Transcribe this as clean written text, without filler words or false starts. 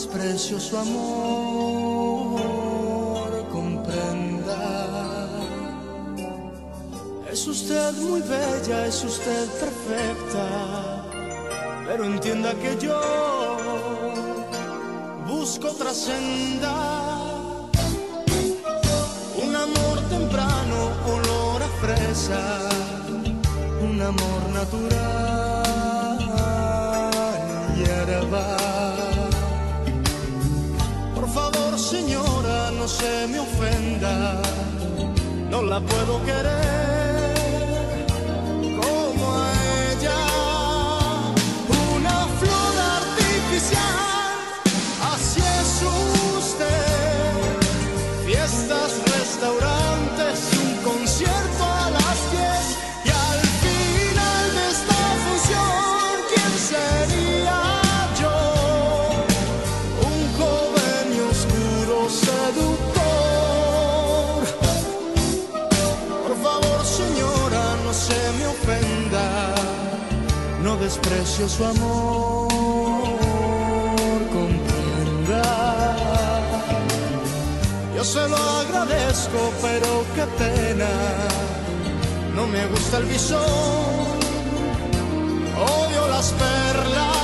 desprecio su amor, comprenda. Es usted muy bella, es usted perfecta, pero entienda que yo busco otra senda. Un amor temprano, olor a fresa, un amor natural, hierba. Por favor, señora, no se me ofenda, no la puedo querer como a ella. Una flor artificial, así es usted. Fiestas, restaurantes, un concierto a las 10 y al final de esta función, ¿quién sería yo? Un joven y oscuro seductor. Por favor, señora, no se me ofenda, no desprecio su amor, comprenda. Yo se lo agradezco, pero qué pena, no me gusta el visón, odio las perlas.